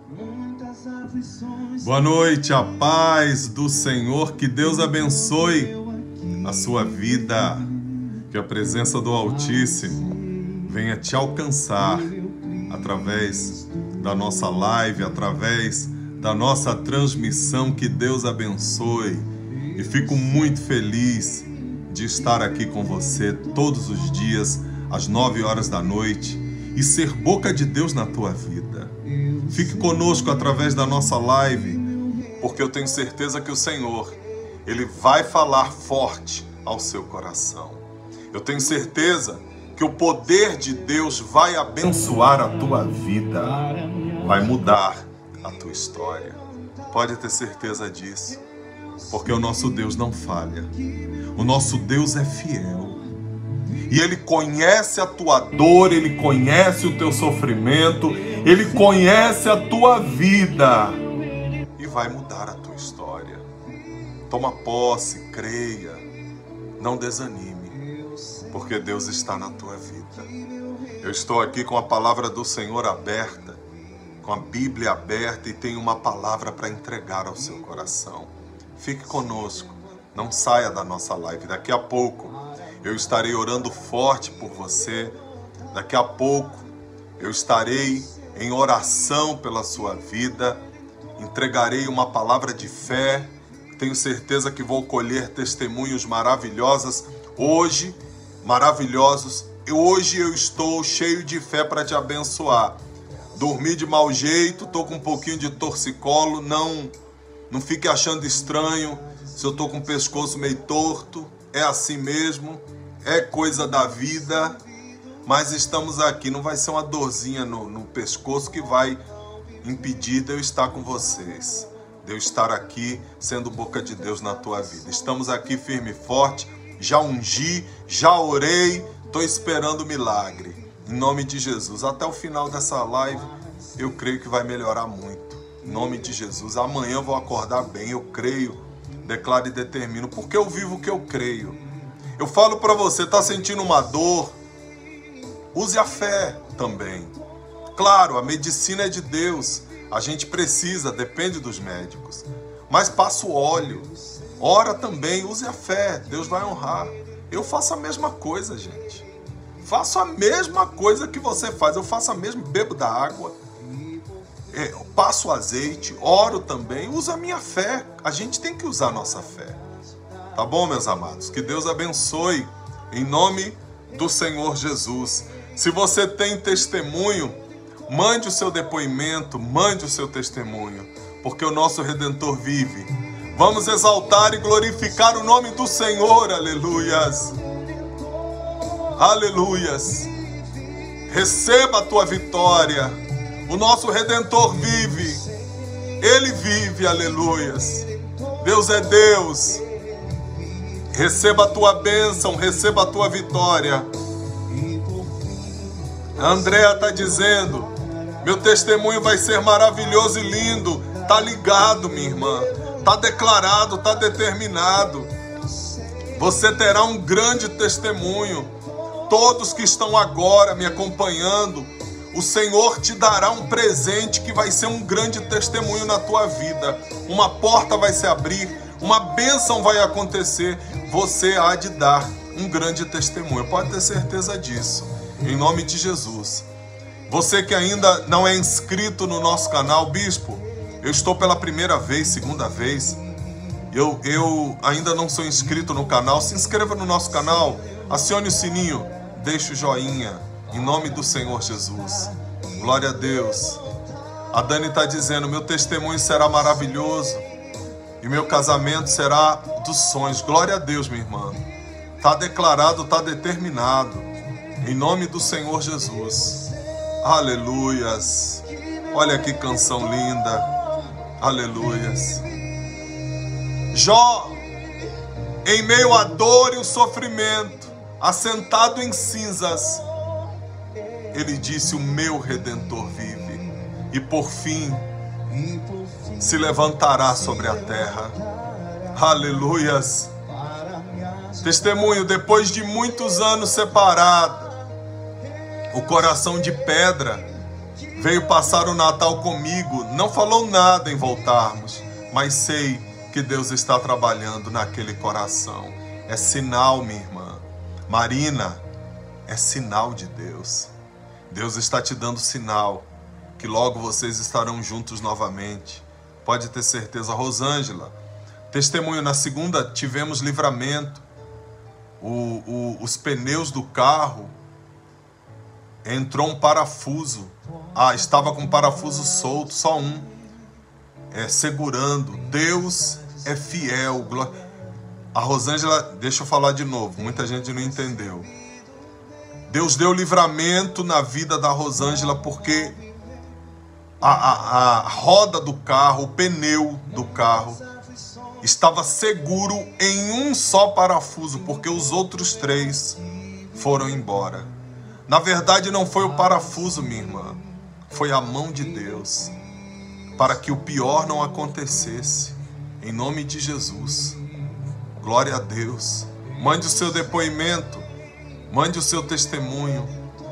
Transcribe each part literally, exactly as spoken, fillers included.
Boa noite, a paz do Senhor, que Deus abençoe a sua vida, que a presença do Altíssimo venha te alcançar através da nossa live, através da nossa transmissão, que Deus abençoe. E fico muito feliz de estar aqui com você todos os dias, às nove horas da noite, e ser boca de Deus na tua vida. Fique conosco através da nossa live, porque eu tenho certeza que o Senhor, Ele vai falar forte ao seu coração. Eu tenho certeza que o poder de Deus vai abençoar a tua vida, vai mudar a tua história. Pode ter certeza disso, porque o nosso Deus não falha. O nosso Deus é fiel. E Ele conhece a tua dor, Ele conhece o teu sofrimento, Ele conhece a tua vida e vai mudar a tua história. Toma posse, creia, não desanime, porque Deus está na tua vida. Eu estou aqui com a palavra do Senhor aberta, com a Bíblia aberta, e tenho uma palavra para entregar ao seu coração. Fique conosco, não saia da nossa live. Daqui a pouco eu estarei orando forte por você. Daqui a pouco eu estarei em oração pela sua vida. Entregarei uma palavra de fé. Tenho certeza que vou colher testemunhos maravilhosos hoje, maravilhosos. Hoje eu estou cheio de fé para te abençoar. Dormi de mau jeito, estou com um pouquinho de torcicolo. Não, não fique achando estranho se eu estou com o pescoço meio torto. É assim mesmo, é coisa da vida, mas estamos aqui. Não vai ser uma dorzinha no, no pescoço que vai impedir de eu estar com vocês, de eu estar aqui sendo boca de Deus na tua vida. Estamos aqui firme e forte, já ungi, já orei, estou esperando o milagre, em nome de Jesus. Até o final dessa live, eu creio que vai melhorar muito, em nome de Jesus. Amanhã eu vou acordar bem, eu creio, declaro e determino, porque eu vivo o que eu creio. Eu falo para você, está sentindo uma dor? Use a fé também. Claro, a medicina é de Deus, a gente precisa, depende dos médicos. Mas passa o óleo, ora também, use a fé, Deus vai honrar. Eu faço a mesma coisa, gente. Faço a mesma coisa que você faz, eu faço a mesma, bebo da água, é, passo o azeite, oro também, uso a minha fé. A gente tem que usar a nossa fé. Tá bom, meus amados? Que Deus abençoe em nome do Senhor Jesus. Se você tem testemunho, mande o seu depoimento, mande o seu testemunho, porque o nosso Redentor vive. Vamos exaltar e glorificar o nome do Senhor. Aleluias. Aleluias. Receba a tua vitória. O nosso Redentor vive. Ele vive, aleluias. Deus é Deus. Receba a tua bênção, receba a tua vitória. A Andréa está dizendo, meu testemunho vai ser maravilhoso e lindo. Tá ligado, minha irmã. Tá declarado, tá determinado. Você terá um grande testemunho. Todos que estão agora me acompanhando, o Senhor te dará um presente que vai ser um grande testemunho na tua vida. Uma porta vai se abrir, uma bênção vai acontecer. Você há de dar um grande testemunho. Pode ter certeza disso. Em nome de Jesus. Você que ainda não é inscrito no nosso canal, Bispo, eu estou pela primeira vez, segunda vez. Eu, eu ainda não sou inscrito no canal. Se inscreva no nosso canal, acione o sininho, deixe o joinha. Em nome do Senhor Jesus. Glória a Deus. A Dani está dizendo, meu testemunho será maravilhoso e meu casamento será dos sonhos. Glória a Deus, minha irmã. Está declarado, está determinado. Em nome do Senhor Jesus. Aleluias. Olha que canção linda. Aleluias. Jó, em meio à dor e o sofrimento, assentado em cinzas, ele disse, o meu Redentor vive, e por fim se levantará sobre a terra. Aleluias. Testemunho, depois de muitos anos separado, o coração de pedra veio passar o Natal comigo, não falou nada em voltarmos, mas sei que Deus está trabalhando naquele coração. É sinal, minha irmã. Marina, é sinal de Deus. Deus está te dando sinal que logo vocês estarão juntos novamente. Pode ter certeza. Rosângela, testemunho, na segunda tivemos livramento. O, o, os pneus do carro, entrou um parafuso. Ah, estava com um parafuso solto, só um. É, segurando. Deus é fiel. A Rosângela, deixa eu falar de novo, muita gente não entendeu. Deus deu livramento na vida da Rosângela porque a, a, a roda do carro, o pneu do carro, estava seguro em um só parafuso, porque os outros três foram embora. Na verdade, não foi o parafuso, minha irmã, foi a mão de Deus, para que o pior não acontecesse, em nome de Jesus. Glória a Deus. Mande o seu depoimento, mande o seu testemunho.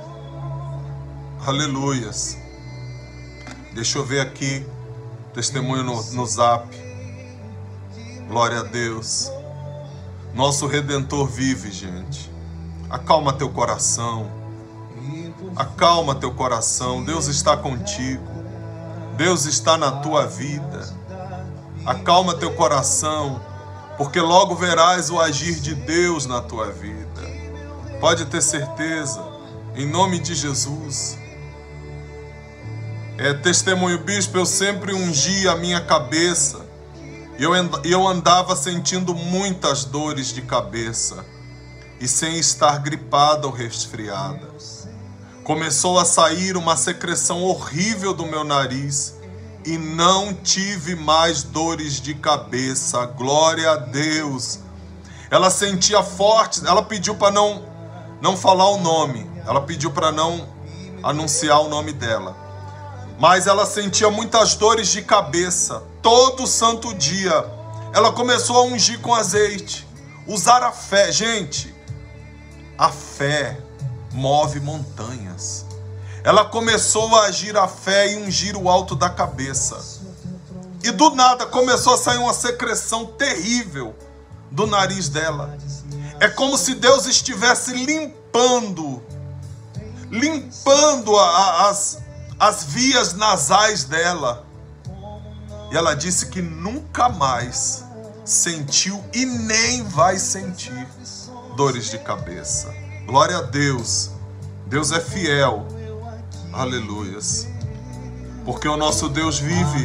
Aleluias. Deixa eu ver aqui, testemunho no, no zap. Glória a Deus. Nosso Redentor vive, gente. Acalma teu coração. Acalma teu coração. Deus está contigo. Deus está na tua vida. Acalma teu coração, porque logo verás o agir de Deus na tua vida. Pode ter certeza, em nome de Jesus. É, testemunho, bispo, eu sempre ungi a minha cabeça. E eu, eu andava sentindo muitas dores de cabeça e sem estar gripada ou resfriada. Começou a sair uma secreção horrível do meu nariz e não tive mais dores de cabeça. Glória a Deus. Ela sentia forte, ela pediu para não, não falar o nome, ela pediu para não anunciar o nome dela. Mas ela sentia muitas dores de cabeça, todo santo dia. Ela começou a ungir com azeite, usar a fé. Gente, a fé move montanhas. Ela começou a agir a fé e ungir o alto da cabeça. E do nada começou a sair uma secreção terrível do nariz dela. É como se Deus estivesse limpando, limpando a, a, as, as vias nasais dela. E ela disse que nunca mais sentiu e nem vai sentir dores de cabeça. Glória a Deus. Deus é fiel. Aleluias. Porque o nosso Deus vive.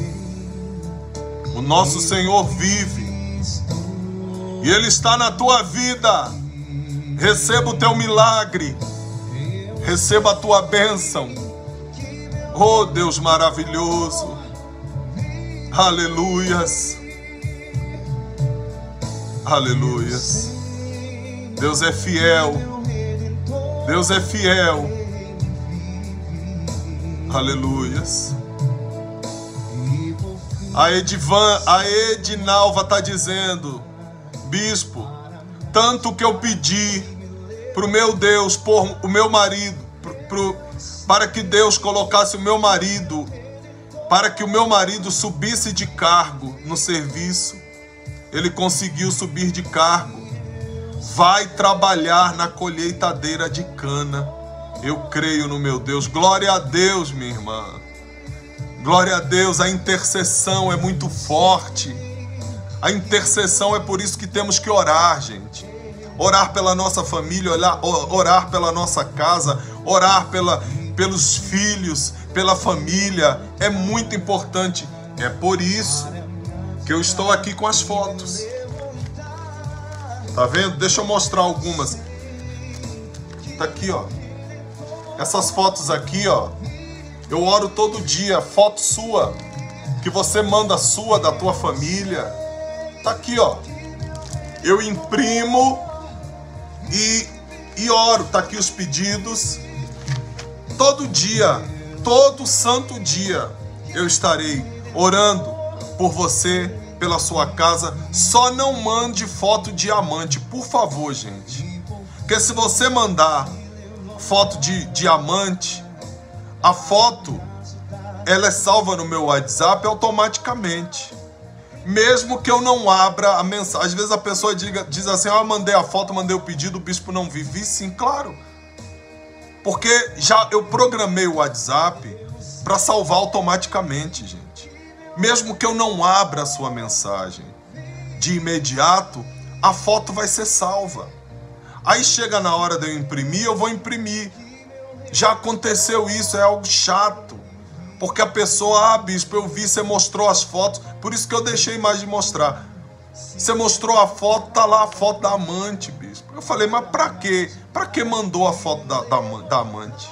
O nosso Senhor vive. E Ele está na tua vida. Receba o teu milagre. Receba a tua bênção. Oh, Deus maravilhoso. Aleluias. Aleluias. Deus é fiel. Deus é fiel. Aleluias. A Edivan, a Edinalva está dizendo: bispo, tanto que eu pedi para o meu Deus, por o meu marido, pro, pro, para que Deus colocasse o meu marido, para que o meu marido subisse de cargo no serviço. Ele conseguiu subir de cargo. Vai trabalhar na colheitadeira de cana. Eu creio no meu Deus. Glória a Deus, minha irmã. Glória a Deus. A intercessão é muito forte. A intercessão é por isso que temos que orar, gente. Orar pela nossa família, orar, orar pela nossa casa, orar pela, pelos filhos, pela família. É muito importante. É por isso que eu estou aqui com as fotos. Tá vendo? Deixa eu mostrar algumas. Tá aqui, ó. Essas fotos aqui, ó. Eu oro todo dia. Foto sua. Que você manda sua, da tua família. Tá aqui, ó. Eu imprimo e, e oro. Tá aqui os pedidos. Todo dia, todo santo dia, eu estarei orando por você, pela sua casa. Só não mande foto de diamante, por favor, gente. Porque se você mandar foto de diamante, A foto, ela é salva no meu WhatsApp automaticamente. Mesmo que eu não abra a mensagem. Às vezes a pessoa diga, diz assim, ah, eu mandei a foto, mandei o pedido, o bispo não vi. Vi sim, claro. Porque já eu programei o WhatsApp para salvar automaticamente, gente. Mesmo que eu não abra a sua mensagem, de imediato, a foto vai ser salva. Aí chega na hora de eu imprimir, eu vou imprimir. Já aconteceu isso, é algo chato. Porque a pessoa, ah, bispo, eu vi, você mostrou as fotos, por isso que eu deixei mais de mostrar. Você mostrou a foto, tá lá a foto da amante, bispo. Eu falei, mas pra quê? Pra que mandou a foto da, da, da amante?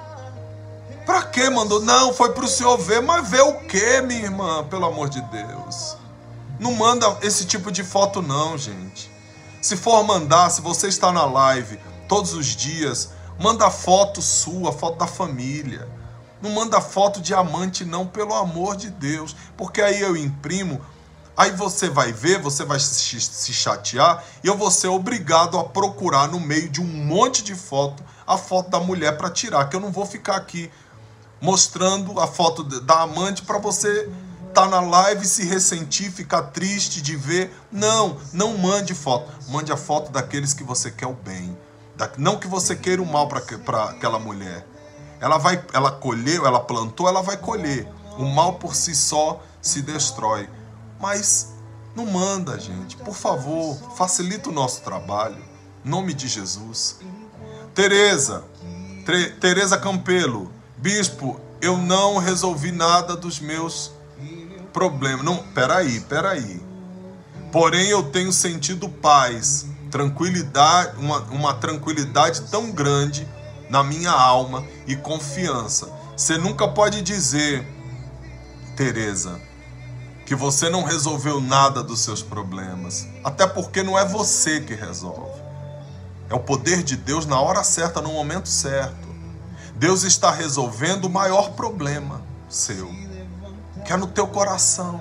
Pra que mandou? Não, foi pro senhor ver. Mas ver o quê, minha irmã? Pelo amor de Deus. Não manda esse tipo de foto não, gente. Se for mandar, se você está na live todos os dias, manda foto sua, foto da família. Não manda foto de amante não, pelo amor de Deus. Porque aí eu imprimo, aí você vai ver, você vai se, se chatear e eu vou ser obrigado a procurar no meio de um monte de foto a foto da mulher para tirar, que eu não vou ficar aqui mostrando a foto da amante para você estar na live e se ressentir, ficar triste de ver. Não, não mande foto. Mande a foto daqueles que você quer o bem. Não que você queira o mal para aquela mulher. Ela vai, ela colheu, ela plantou, ela vai colher. O mal por si só se destrói. Mas não manda, gente. Por favor, facilita o nosso trabalho. Em nome de Jesus. Tereza, Tre, Tereza Campelo. Bispo, eu não resolvi nada dos meus problemas. Não, peraí, peraí. Porém, eu tenho sentido paz, tranquilidade, uma, uma tranquilidade tão grande na minha alma e confiança. Você nunca pode dizer, Tereza, que você não resolveu nada dos seus problemas. Até porque não é você que resolve. É o poder de Deus na hora certa, no momento certo. Deus está resolvendo o maior problema seu, que é no teu coração.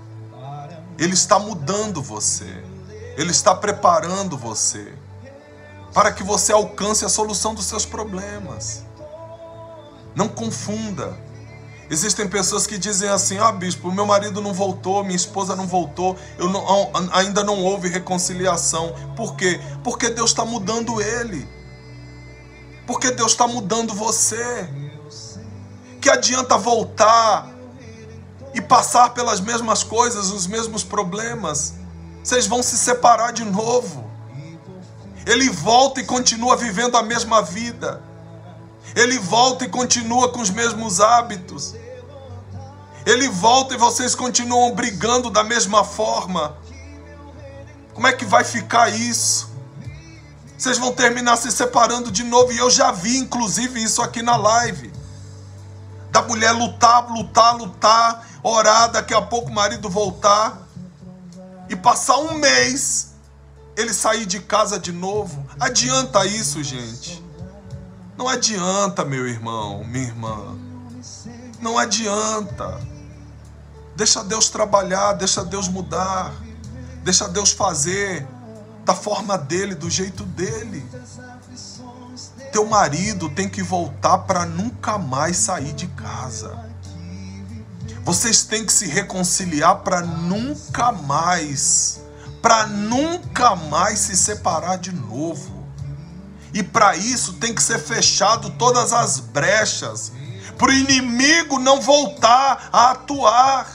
Ele está mudando você. Ele está preparando você para que você alcance a solução dos seus problemas. Não confunda. Existem pessoas que dizem assim, ah, bispo, meu marido não voltou, minha esposa não voltou, eu não, ainda não houve reconciliação. Por quê? Porque Deus está mudando ele. Porque Deus está mudando você. Que adianta voltar e passar pelas mesmas coisas, os mesmos problemas? Vocês vão se separar de novo. Ele volta e continua vivendo a mesma vida. Ele volta e continua com os mesmos hábitos. Ele volta e vocês continuam brigando da mesma forma. Como é que vai ficar isso? Vocês vão terminar se separando de novo. E eu já vi, inclusive, isso aqui na live. Da mulher lutar, lutar, lutar, orar, daqui a pouco o marido voltar. E passar um mês, ele sair de casa de novo. Adianta isso, gente? Não adianta, meu irmão, minha irmã. Não adianta. Deixa Deus trabalhar, deixa Deus mudar. Deixa Deus fazer da forma dele, do jeito dele. Teu marido tem que voltar para nunca mais sair de casa. Vocês têm que se reconciliar para nunca mais, para nunca mais se separar de novo. E para isso tem que ser fechado todas as brechas, para o inimigo não voltar a atuar.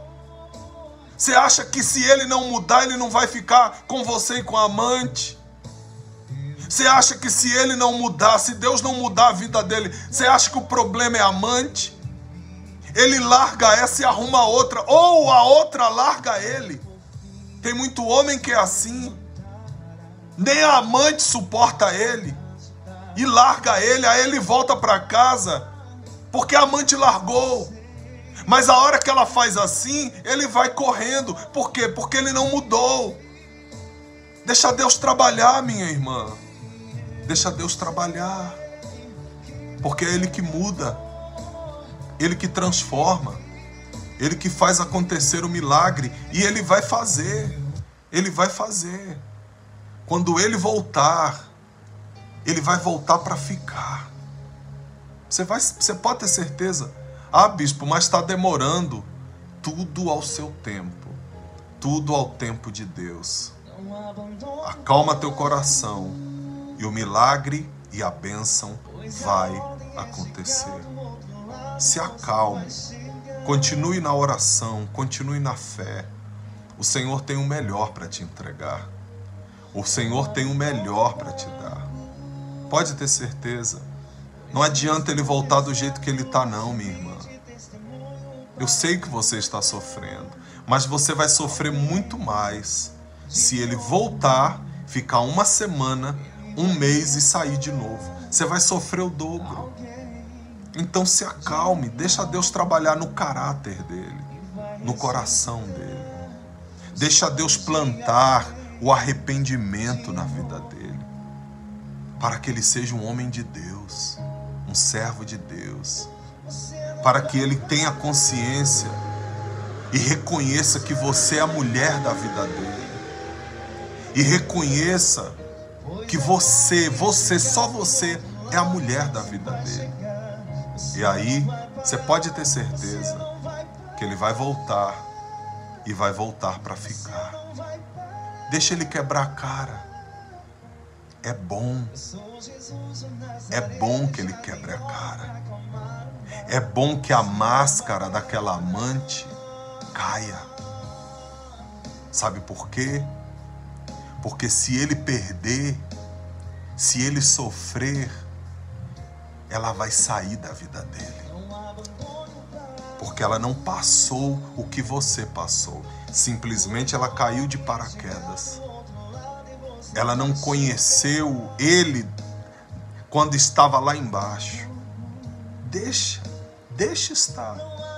Você acha que se ele não mudar, ele não vai ficar com você e com a amante? Você acha que se ele não mudar, se Deus não mudar a vida dele, você acha que o problema é a amante? Ele larga essa e arruma outra, ou a outra larga ele. Tem muito homem que é assim. Nem a amante suporta ele. E larga ele, aí ele volta para casa, porque a amante largou. Mas a hora que ela faz assim, ele vai correndo. Por quê? Porque ele não mudou. Deixa Deus trabalhar, minha irmã. Deixa Deus trabalhar. Porque é Ele que muda. Ele que transforma. Ele que faz acontecer o milagre. E Ele vai fazer. Ele vai fazer. Quando Ele voltar, Ele vai voltar para ficar. Você, vai, você pode ter certeza. Ah, bispo, mas está demorando. Tudo ao seu tempo. Tudo ao tempo de Deus. Acalma teu coração e o milagre e a bênção vai acontecer. Se acalme. Continue na oração, continue na fé. O Senhor tem o melhor para te entregar. O Senhor tem o melhor para te dar. Pode ter certeza. Não adianta ele voltar do jeito que ele está, não, minha irmã. Eu sei que você está sofrendo, mas você vai sofrer muito mais se ele voltar, ficar uma semana, um mês e sair de novo. Você vai sofrer o dobro. Então se acalme, deixa Deus trabalhar no caráter dele, no coração dele. Deixa Deus plantar o arrependimento na vida dele, para que ele seja um homem de Deus, um servo de Deus, para que ele tenha consciência e reconheça que você é a mulher da vida dele, e reconheça que você, você, só você é a mulher da vida dele. E aí, você pode ter certeza que ele vai voltar e vai voltar para ficar. Deixa ele quebrar a cara. É bom. É bom que ele quebre a cara. É bom que a máscara daquela amante caia. Sabe por quê? Porque se ele perder, se ele sofrer, ela vai sair da vida dele. Porque ela não passou o que você passou. Simplesmente ela caiu de paraquedas. Ela não conheceu ele quando estava lá embaixo. Deixa, deixa estar.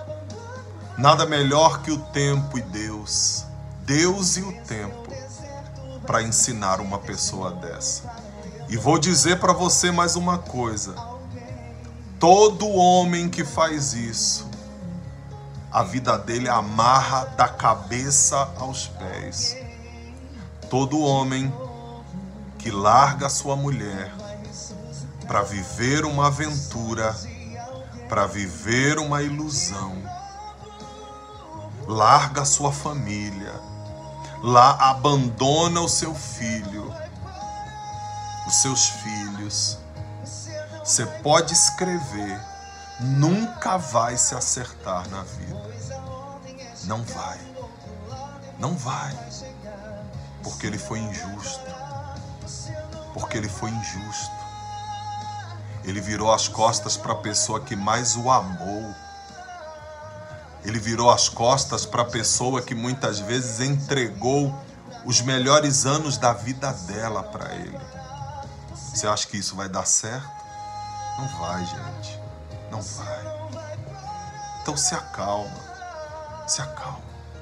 Nada melhor que o tempo e Deus. Deus e o tempo para ensinar uma pessoa dessa. E vou dizer para você mais uma coisa. Todo homem que faz isso, a vida dele amarra da cabeça aos pés. Todo homem que larga sua mulher para viver uma aventura, para viver uma ilusão, larga sua família, lá abandona o seu filho, os seus filhos. Você pode escrever, nunca vai se acertar na vida. Não vai. Não vai. Porque ele foi injusto. Porque ele foi injusto. Ele virou as costas para a pessoa que mais o amou. Ele virou as costas para a pessoa que muitas vezes entregou os melhores anos da vida dela para ele. Você acha que isso vai dar certo? Não vai, gente. Não vai. Então se acalma. Se acalma.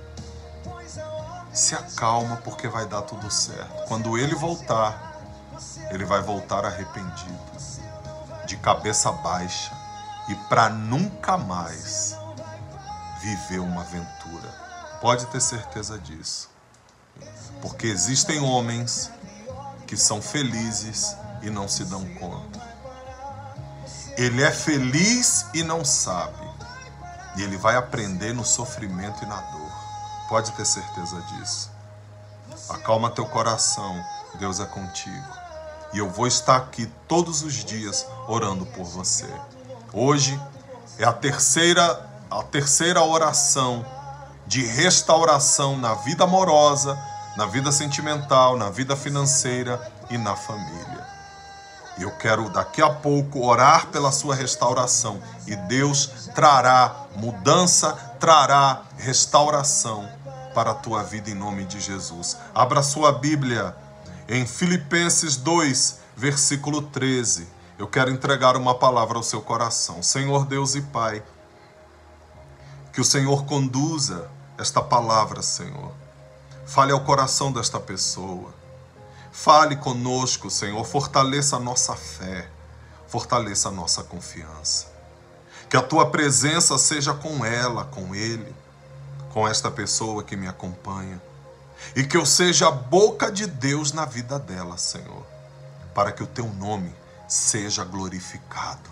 Se acalma porque vai dar tudo certo. Quando ele voltar, ele vai voltar arrependido, de cabeça baixa, e para nunca mais viver uma aventura. Pode ter certeza disso. Porque existem homens que são felizes e não se dão conta. Ele é feliz e não sabe. E ele vai aprender no sofrimento e na dor. Pode ter certeza disso. Acalma teu coração. Deus é contigo. E eu vou estar aqui todos os dias orando por você. Hoje é a terceira, a terceira oração de restauração na vida amorosa, na vida sentimental, na vida financeira e na família. Eu quero daqui a pouco orar pela sua restauração e Deus trará mudança, trará restauração para a tua vida em nome de Jesus. Abra sua Bíblia em Filipenses dois, versículo treze. Eu quero entregar uma palavra ao seu coração. Senhor Deus e Pai, que o Senhor conduza esta palavra, Senhor. Fale ao coração desta pessoa. Fale conosco, Senhor, fortaleça a nossa fé, fortaleça a nossa confiança. Que a Tua presença seja com ela, com ele, com esta pessoa que me acompanha. E que eu seja a boca de Deus na vida dela, Senhor, para que o Teu nome seja glorificado.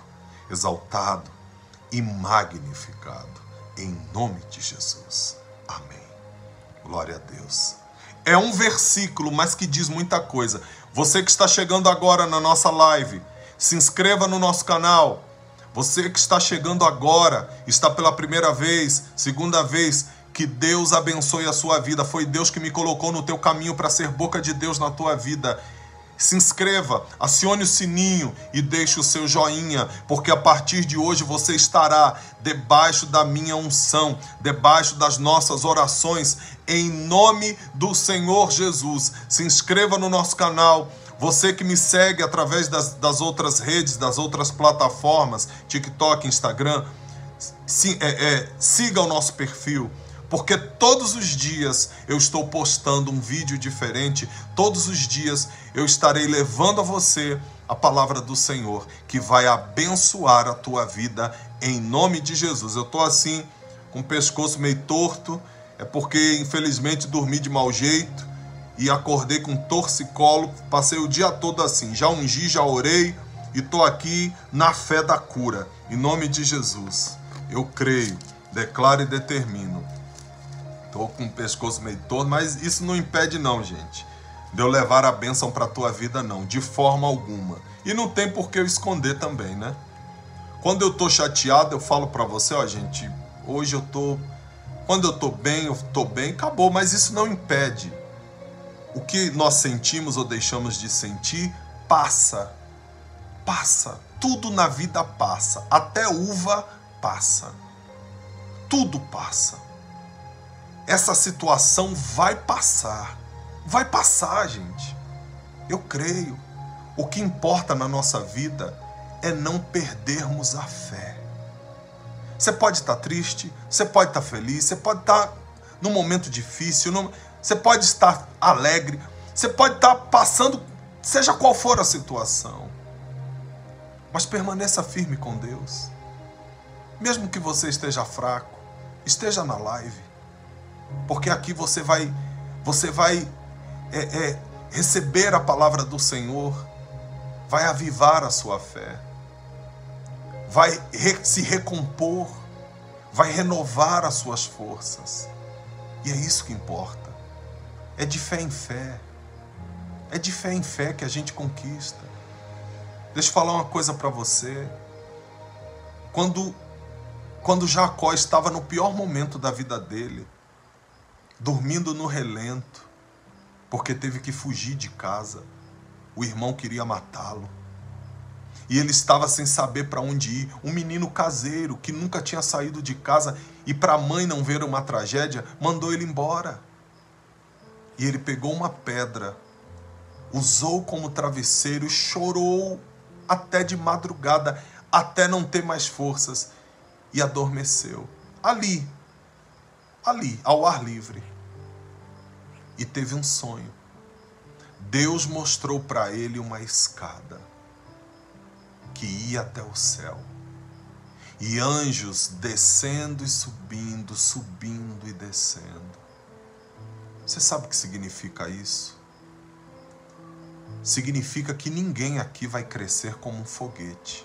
exaltado e magnificado. Em nome de Jesus. Amém. Glória a Deus. É um versículo, mas que diz muita coisa. Você que está chegando agora na nossa live, se inscreva no nosso canal. Você que está chegando agora, está pela primeira vez, segunda vez, que Deus abençoe a sua vida. Foi Deus que me colocou no teu caminho para ser boca de Deus na tua vida. Se inscreva, acione o sininho e deixe o seu joinha, porque a partir de hoje você estará debaixo da minha unção, debaixo das nossas orações, em nome do Senhor Jesus. Se inscreva no nosso canal. Você que me segue através das, das outras redes, das outras plataformas, TikTok, Instagram, si, é, é, siga o nosso perfil. Porque todos os dias eu estou postando um vídeo diferente, todos os dias eu estarei levando a você a palavra do Senhor, que vai abençoar a tua vida em nome de Jesus. Eu estou assim, com o pescoço meio torto, é porque infelizmente dormi de mau jeito e acordei com torcicolo, passei o dia todo assim, já ungi, já orei e estou aqui na fé da cura, em nome de Jesus. Eu creio, declaro e determino. Estou com o pescoço meio torto, mas isso não impede não, gente, de eu levar a bênção para a tua vida, não, de forma alguma. E não tem por que eu esconder também, né? Quando eu estou chateado, eu falo para você, ó, gente, hoje eu estou... Quando eu estou bem, eu estou bem, acabou, mas isso não impede. O que nós sentimos ou deixamos de sentir, passa. Passa. Tudo na vida passa. Até uva passa. Tudo passa. Essa situação vai passar. Vai passar, gente. Eu creio. O que importa na nossa vida é não perdermos a fé. Você pode estar triste, você pode estar feliz, você pode estar num momento difícil, num... você pode estar alegre, você pode estar passando, seja qual for a situação. Mas permaneça firme com Deus. Mesmo que você esteja fraco, esteja na live. Porque aqui você vai, você vai é, é, receber a palavra do Senhor, vai avivar a sua fé, vai re, se recompor, vai renovar as suas forças. E é isso que importa. É de fé em fé. É de fé em fé que a gente conquista. Deixa eu falar uma coisa para você. Quando, quando Jacó estava no pior momento da vida dele, dormindo no relento, porque teve que fugir de casa. O irmão queria matá-lo. E ele estava sem saber para onde ir. Um menino caseiro que nunca tinha saído de casa e para a mãe não ver uma tragédia, mandou ele embora. E ele pegou uma pedra, usou como travesseiro e chorou até de madrugada, até não ter mais forças, e adormeceu. Ali, ali, ao ar livre. E teve um sonho. Deus mostrou para ele uma escada que ia até o céu. E anjos descendo e subindo, subindo e descendo. Você sabe o que significa isso? Significa que ninguém aqui vai crescer como um foguete.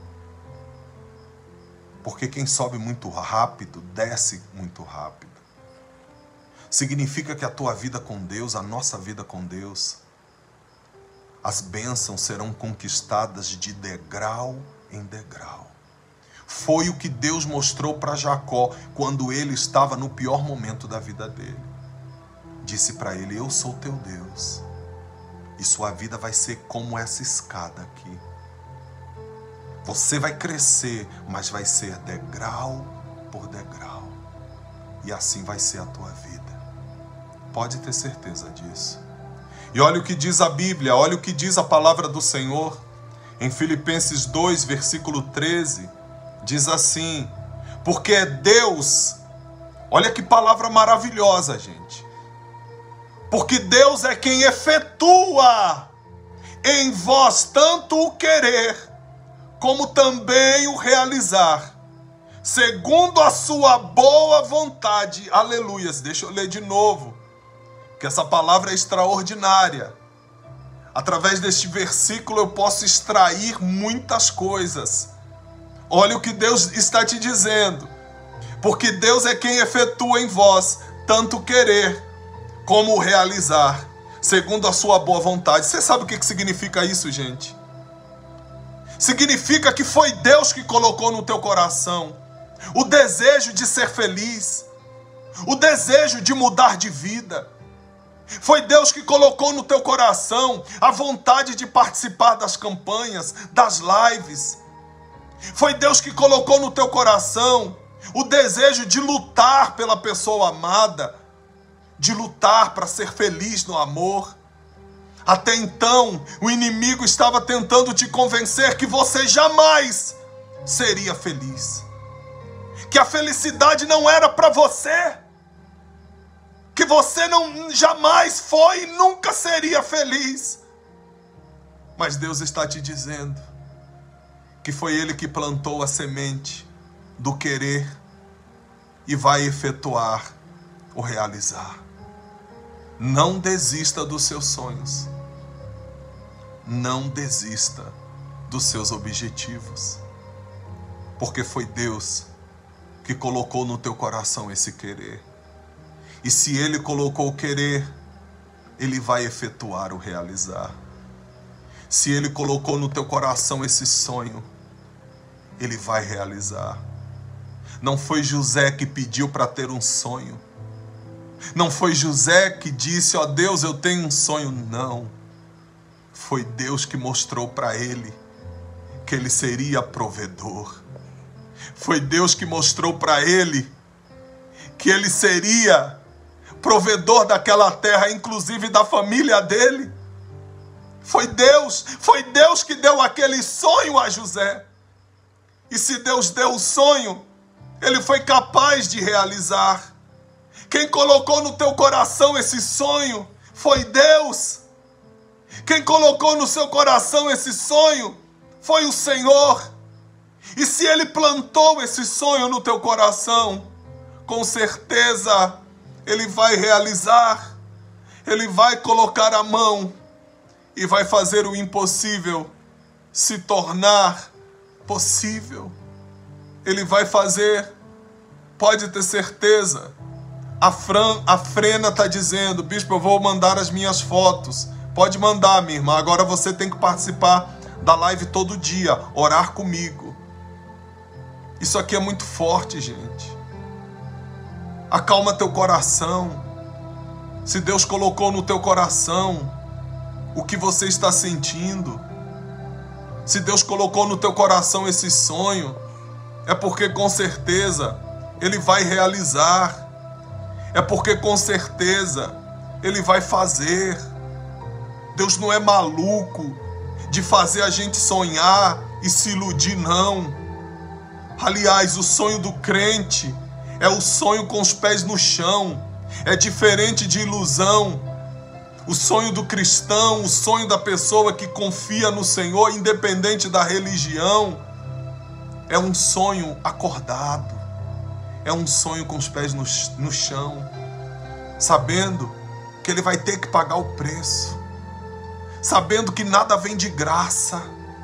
Porque quem sobe muito rápido, desce muito rápido. Significa que a tua vida com Deus, a nossa vida com Deus, as bênçãos serão conquistadas de degrau em degrau. Foi o que Deus mostrou para Jacó quando ele estava no pior momento da vida dele. Disse para ele: eu sou teu Deus. E sua vida vai ser como essa escada aqui. Você vai crescer, mas vai ser degrau por degrau. E assim vai ser a tua vida. Pode ter certeza disso. E olha o que diz a Bíblia, olha o que diz a palavra do Senhor. Em Filipenses dois, versículo treze, diz assim: porque é Deus, olha que palavra maravilhosa, gente. Porque Deus é quem efetua em vós tanto o querer, como também o realizar, segundo a sua boa vontade. Aleluias. Deixa eu ler de novo, que essa palavra é extraordinária. Através deste versículo eu posso extrair muitas coisas. Olha o que Deus está te dizendo. Porque Deus é quem efetua em vós tanto querer como o realizar, segundo a sua boa vontade. Você sabe o que significa isso, gente? Significa que foi Deus que colocou no teu coração o desejo de ser feliz, o desejo de mudar de vida. Foi Deus que colocou no teu coração a vontade de participar das campanhas, das lives. Foi Deus que colocou no teu coração o desejo de lutar pela pessoa amada, de lutar para ser feliz no amor. Até então, o inimigo estava tentando te convencer que você jamais seria feliz, que a felicidade não era para você, que você não jamais foi e nunca seria feliz. Mas Deus está te dizendo que foi Ele que plantou a semente do querer e vai efetuar o realizar. Não desista dos seus sonhos. Não desista dos seus objetivos. Porque foi Deus que colocou no teu coração esse querer. E se Ele colocou o querer, Ele vai efetuar o realizar. Se Ele colocou no teu coração esse sonho, Ele vai realizar. Não foi José que pediu para ter um sonho. Não foi José que disse, ó Deus, eu tenho um sonho. Não. Foi Deus que mostrou para ele que ele seria provedor. Foi Deus que mostrou para ele que ele seria provedor daquela terra, inclusive da família dele. Foi Deus, foi Deus que deu aquele sonho a José. E se Deus deu o sonho, Ele foi capaz de realizar. Quem colocou no teu coração esse sonho foi Deus. Quem colocou no seu coração esse sonho foi o Senhor. E se Ele plantou esse sonho no teu coração, com certeza Ele vai realizar. Ele vai colocar a mão e vai fazer o impossível se tornar possível. Ele vai fazer, pode ter certeza. A, Fran, a Frena está dizendo, bispo, eu vou mandar as minhas fotos. Pode mandar, minha irmã. Agora você tem que participar da live todo dia, orar comigo. Isso aqui é muito forte, gente. Acalma teu coração. Se Deus colocou no teu coração o que você está sentindo, se Deus colocou no teu coração esse sonho, é porque com certeza Ele vai realizar. É porque com certeza Ele vai fazer. Deus não é maluco de fazer a gente sonhar e se iludir, não. Aliás, o sonho do crente é o sonho com os pés no chão. É diferente de ilusão. O sonho do cristão, o sonho da pessoa que confia no Senhor, independente da religião, é um sonho acordado. É um sonho com os pés no, no chão, sabendo que ele vai ter que pagar o preço, sabendo que nada vem de graça,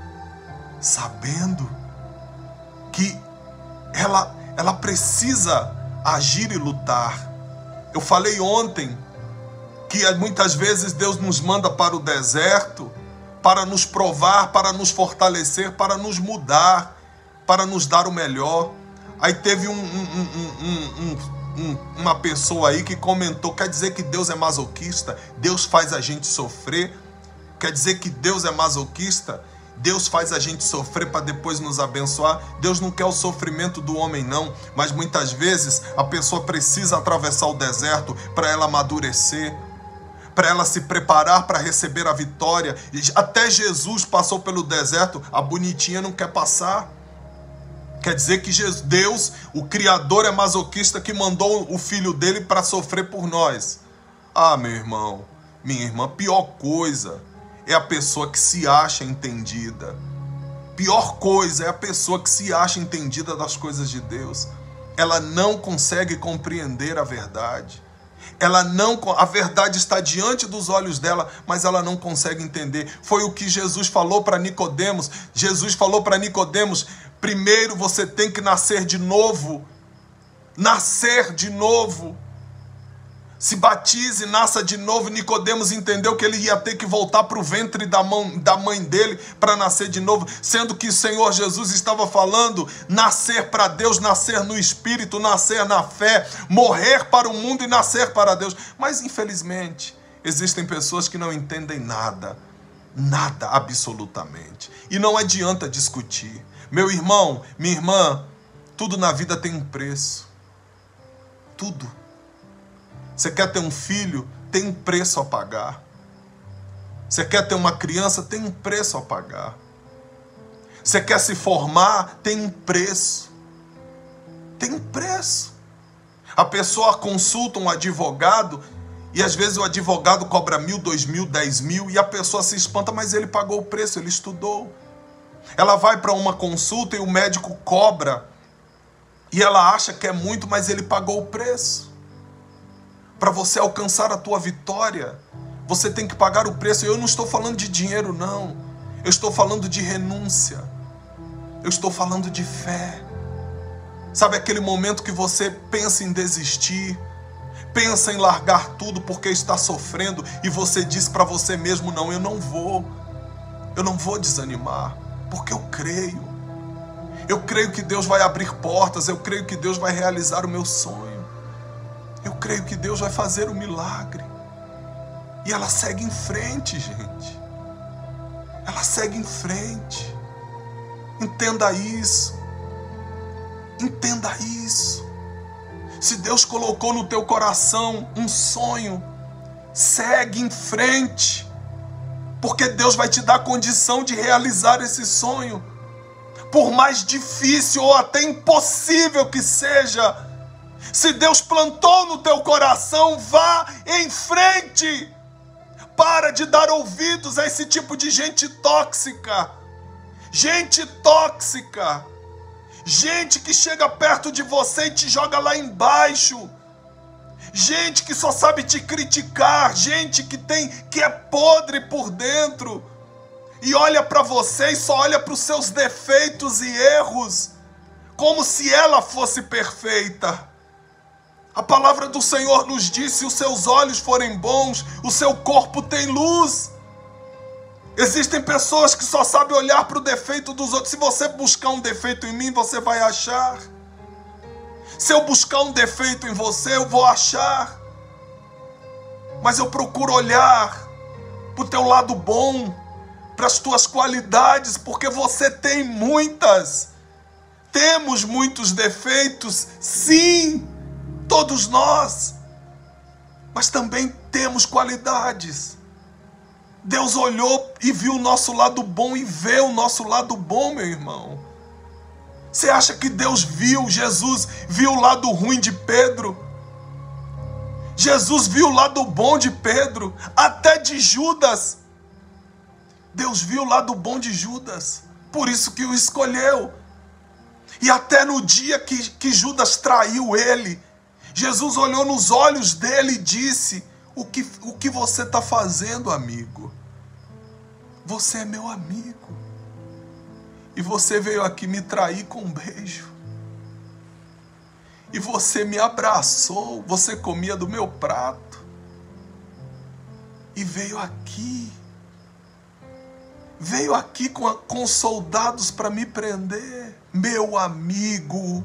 sabendo que ela, ela precisa agir e lutar. Eu falei ontem que muitas vezes Deus nos manda para o deserto para nos provar, para nos fortalecer, para nos mudar, para nos dar o melhor. Aí teve um, um, um, um, um, uma pessoa aí que comentou, quer dizer que Deus é masoquista? Deus faz a gente sofrer? Quer dizer que Deus é masoquista? Deus faz a gente sofrer para depois nos abençoar? Deus não quer o sofrimento do homem, não. Mas muitas vezes a pessoa precisa atravessar o deserto para ela amadurecer, para ela se preparar para receber a vitória. Até Jesus passou pelo deserto, a bonitinha não quer passar. Quer dizer que Deus, o Criador, é masoquista que mandou o filho dele para sofrer por nós. Ah, meu irmão, minha irmã, pior coisa é a pessoa que se acha entendida. Pior coisa é a pessoa que se acha entendida das coisas de Deus. Ela não consegue compreender a verdade. Ela não, a verdade está diante dos olhos dela, mas ela não consegue entender. Foi o que Jesus falou para Nicodemos. Jesus falou para Nicodemos, Primeiro você tem que nascer de novo. Nascer de novo. Se batize, nasça de novo. Nicodemos entendeu que ele ia ter que voltar para o ventre da, mão, da mãe dele para nascer de novo, sendo que o Senhor Jesus estava falando nascer para Deus, nascer no Espírito, nascer na fé, morrer para o mundo e nascer para Deus. Mas infelizmente existem pessoas que não entendem nada, nada absolutamente, e não adianta discutir. Meu irmão, minha irmã, tudo na vida tem um preço, tudo. Você quer ter um filho? Tem um preço a pagar. Você quer ter uma criança? Tem um preço a pagar. Você quer se formar? Tem um preço. Tem um preço. A pessoa consulta um advogado e às vezes o advogado cobra mil, dois mil, dez mil e a pessoa se espanta, mas ele pagou o preço, ele estudou. Ela vai para uma consulta e o médico cobra e ela acha que é muito, mas ele pagou o preço. Para você alcançar a tua vitória, você tem que pagar o preço. Eu não estou falando de dinheiro, não. Eu estou falando de renúncia. Eu estou falando de fé. Sabe aquele momento que você pensa em desistir, pensa em largar tudo porque está sofrendo e você diz para você mesmo, não, eu não vou. Eu não vou desanimar, porque eu creio. Eu creio que Deus vai abrir portas, eu creio que Deus vai realizar o meu sonho. Eu creio que Deus vai fazer o milagre. E ela segue em frente, gente. Ela segue em frente. Entenda isso. Entenda isso. Se Deus colocou no teu coração um sonho, segue em frente. Porque Deus vai te dar condição de realizar esse sonho. Por mais difícil ou até impossível que seja, se Deus plantou no teu coração, vá em frente. Para de dar ouvidos a esse tipo de gente tóxica. Gente tóxica. Gente que chega perto de você e te joga lá embaixo. Gente que só sabe te criticar. Gente que tem, que é podre por dentro. E olha para você e só olha para os seus defeitos e erros, como se ela fosse perfeita. A palavra do Senhor nos diz, se os seus olhos forem bons, o seu corpo tem luz. Existem pessoas que só sabem olhar para o defeito dos outros. Se você buscar um defeito em mim, você vai achar. Se eu buscar um defeito em você, eu vou achar. Mas eu procuro olhar para o teu lado bom, para as tuas qualidades, porque você tem muitas. Temos muitos defeitos, sim. Todos nós, mas também temos qualidades. Deus olhou e viu o nosso lado bom e vê o nosso lado bom, meu irmão. Você acha que Deus viu, Jesus viu o lado ruim de Pedro? Jesus viu o lado bom de Pedro, até de Judas. Deus viu o lado bom de Judas, por isso que o escolheu. E até no dia que, que Judas traiu ele, Jesus olhou nos olhos dele e disse, o que, o que você está fazendo, amigo? Você é meu amigo. E você veio aqui me trair com um beijo. E você me abraçou, você comia do meu prato. E veio aqui. Veio aqui com, a, com soldados para me prender. Meu amigo.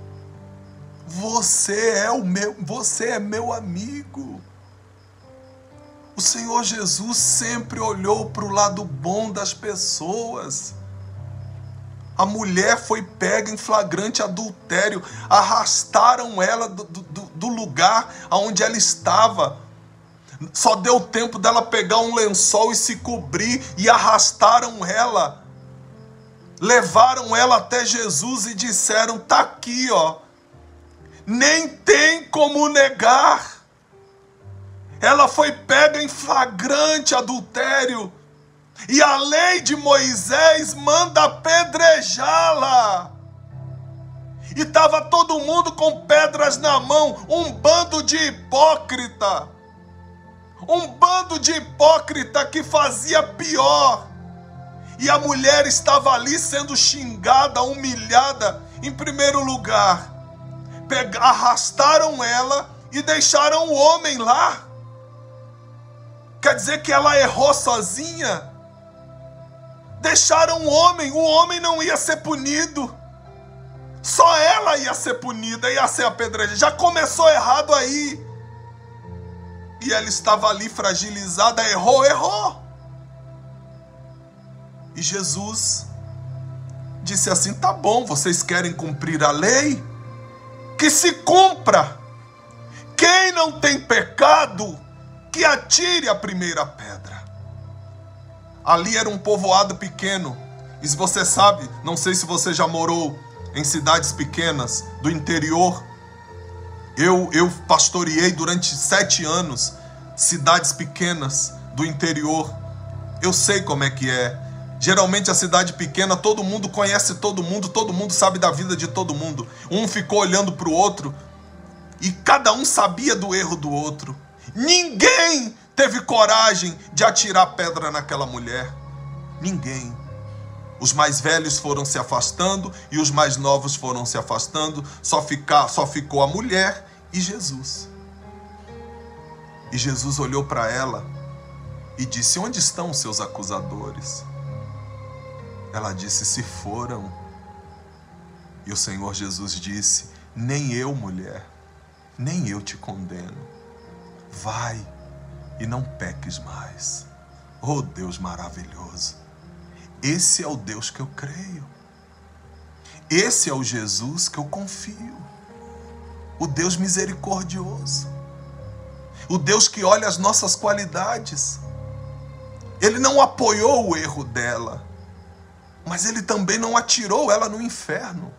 Você é o meu, você é meu amigo. O Senhor Jesus sempre olhou para o lado bom das pessoas. A mulher foi pega em flagrante adultério. Arrastaram ela do, do, do lugar onde ela estava. Só deu tempo dela pegar um lençol e se cobrir, e arrastaram ela. Levaram ela até Jesus e disseram, tá aqui, ó. Nem tem como negar. Ela foi pega em flagrante adultério. E a lei de Moisés manda apedrejá-la. E estava todo mundo com pedras na mão. Um bando de hipócrita. Um bando de hipócrita que fazia pior. E a mulher estava ali sendo xingada, humilhada. Em primeiro lugar, arrastaram ela e deixaram o homem lá. Quer dizer que ela errou sozinha? Deixaram o homem, o homem não ia ser punido. Só ela ia ser punida, ia ser apedrejada. Já começou errado aí. E ela estava ali fragilizada, errou, errou. E Jesus disse assim: tá bom, vocês querem cumprir a lei? Que se cumpra. Quem não tem pecado, que atire a primeira pedra. Ali era um povoado pequeno. E se você sabe, não sei se você já morou em cidades pequenas do interior. Eu, eu pastoreei durante sete anos cidades pequenas do interior. Eu sei como é que é. Geralmente a cidade pequena, todo mundo conhece todo mundo, todo mundo sabe da vida de todo mundo. Um ficou olhando para o outro e cada um sabia do erro do outro. Ninguém teve coragem de atirar pedra naquela mulher. Ninguém. Os mais velhos foram se afastando e os mais novos foram se afastando. Só, ficar, só ficou a mulher e Jesus. E Jesus olhou para ela e disse: onde estão os seus acusadores? Ela disse: se foram. E o Senhor Jesus disse: nem eu, mulher, nem eu te condeno. Vai e não peques mais. Oh, Deus maravilhoso. Esse é o Deus que eu creio. Esse é o Jesus que eu confio. O Deus misericordioso. O Deus que olha as nossas qualidades. Ele não apoiou o erro dela, mas ele também não atirou ela no inferno.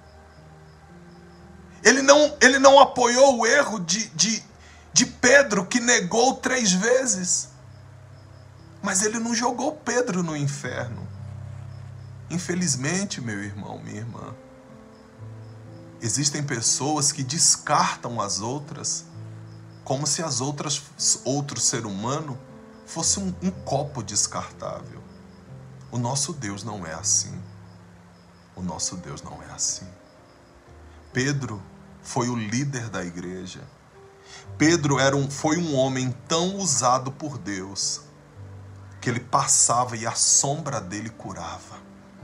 Ele não, ele não apoiou o erro de, de, de Pedro, que negou três vezes. Mas ele não jogou Pedro no inferno. Infelizmente, meu irmão, minha irmã, existem pessoas que descartam as outras como se as outras, outro ser humano, fosse um, um copo descartável. O nosso Deus não é assim. O nosso Deus não é assim. Pedro foi o líder da igreja. Pedro era um, foi um homem tão usado por Deus que ele passava e a sombra dele curava.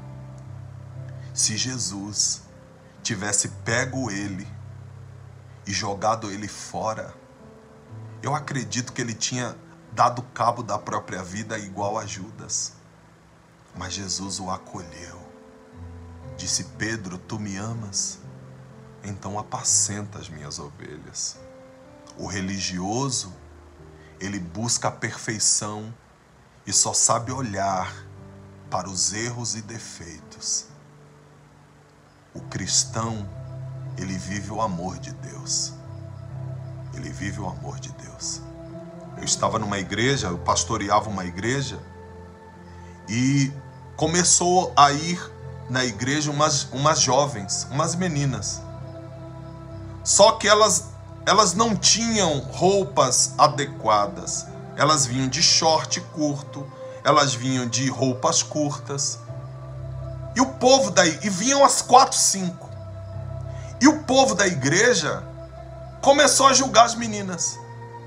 Se Jesus tivesse pego ele e jogado ele fora, eu acredito que ele tinha dado cabo da própria vida igual a Judas. Mas Jesus o acolheu. Disse: Pedro, tu me amas? Então apacenta as minhas ovelhas. O religioso, ele busca a perfeição e só sabe olhar para os erros e defeitos. O cristão, ele vive o amor de Deus. Ele vive o amor de Deus. Eu estava numa igreja, eu pastoreava uma igreja, e começou a ir na igreja umas, umas jovens, umas meninas. Só que elas, elas não tinham roupas adequadas. Elas vinham de short curto, elas vinham de roupas curtas. E o povo daí, e vinham às quatro, cinco. E o povo da igreja começou a julgar as meninas.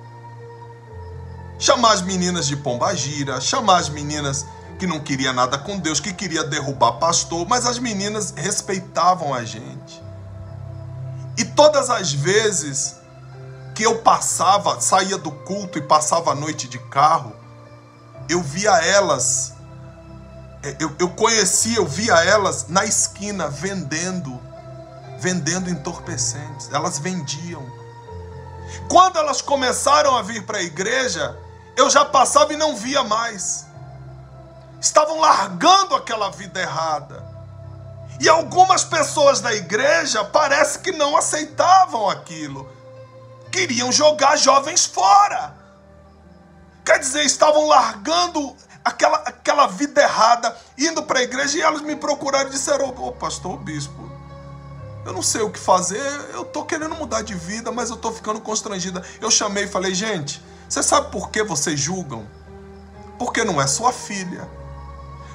Chamar as meninas de pombagira, chamar as meninas que não queria nada com Deus, que queria derrubar pastor, mas as meninas respeitavam a gente. E todas as vezes que eu passava, saía do culto e passava a noite de carro, eu via elas, eu, eu conhecia, eu via elas na esquina vendendo, vendendo entorpecentes. Elas vendiam. Quando elas começaram a vir para a igreja, eu já passava e não via mais. Estavam largando aquela vida errada. E algumas pessoas da igreja parece que não aceitavam aquilo. Queriam jogar jovens fora. Quer dizer, estavam largando aquela, aquela vida errada, indo para a igreja, e elas me procuraram e disseram: ô pastor, ô bispo, eu não sei o que fazer, eu estou querendo mudar de vida, mas eu estou ficando constrangida. Eu chamei e falei: gente, você sabe por que vocês julgam? Porque não é sua filha.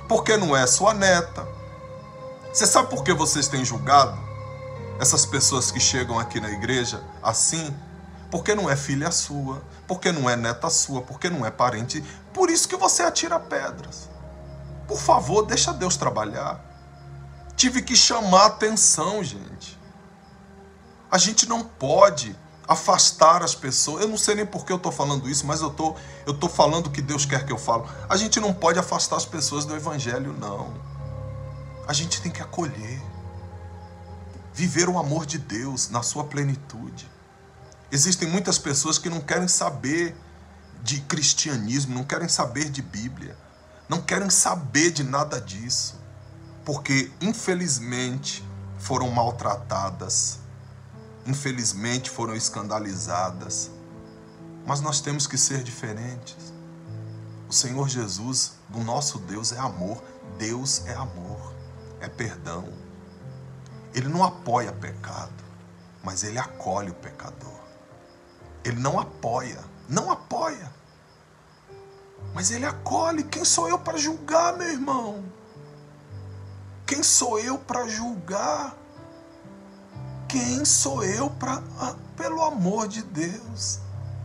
porque não é sua neta. Você sabe por que vocês têm julgado essas pessoas que chegam aqui na igreja assim? Porque não é filha sua, porque não é neta sua, porque não é parente. Por isso que você atira pedras. Por favor, deixa Deus trabalhar. Tive que chamar a atenção, gente. A gente não pode afastar as pessoas. Eu não sei nem por que eu estou falando isso, mas eu tô, eu tô falando o que Deus quer que eu falo. A gente não pode afastar as pessoas do evangelho, não. A gente tem que acolher. Viver o amor de Deus na sua plenitude. Existem muitas pessoas que não querem saber de cristianismo, não querem saber de Bíblia, não querem saber de nada disso, porque infelizmente foram maltratadas, infelizmente foram escandalizadas. Mas nós temos que ser diferentes. O Senhor Jesus, o nosso Deus, é amor. Deus é amor, é perdão. Ele não apoia pecado, mas ele acolhe o pecador. Ele não apoia, não apoia, mas ele acolhe. Quem sou eu para julgar, meu irmão? Quem sou eu para julgar? Quem sou eu para... Ah, pelo amor de Deus.